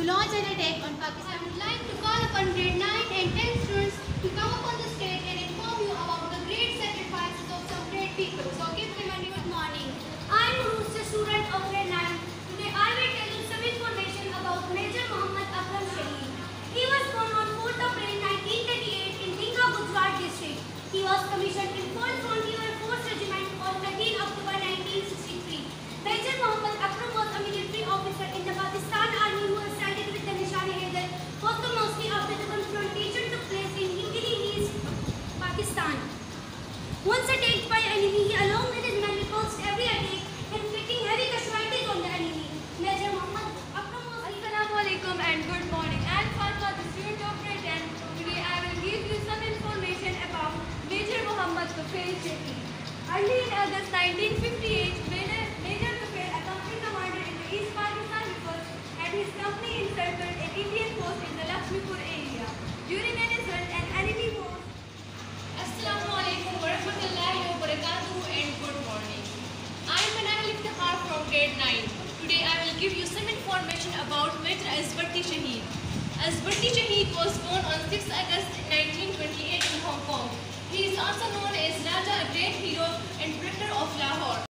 to launch an attack on Pakistan. I would like to call upon grade 9 and 10 students to come up on the stage and inform you about the great sacrifices of some great people. So keep reminding. Good morning. I am Urus, a student of grade 9. Today I will tell you some information about Major Muhammad Akram Shaheed. He was born on 4th April 1938 in Dinga, Gujarat district. He was commissioned in 4th Frontier Force Regiment on 13 October 1963. Major Muhammad Akram was a military officer in the Pakistan Army who was cited with the Nishan-e-Haider posthumously after the confrontation took place in Hindley Hills, Pakistan. Once attacked by enemy, he along with his men repulsed every attack, inflicting heavy casualties on the enemy. Major Muhammad Akram was... Assalamu alaikum and good morning. I am Fatma, the student of grade 10. Today I will give you some information about Major Muhammad Tufail Shaheed. Early in August 1958, Major Tufail, a company commander in the East Pakistan Rifles, and his company encircled an Indian post in the Lakshmipur area. During an assault, an enemy force... Assalamu alaikum warahmatullahi wabarakatuh and good morning. I am Manal Iftihar from grade 9. Today I will give you some information about Major Azbati Shaheed. Azbati Shaheed was born on 6 August 1928 in Hong Kong. He is also known as Raja, a great hero and protector of Lahore.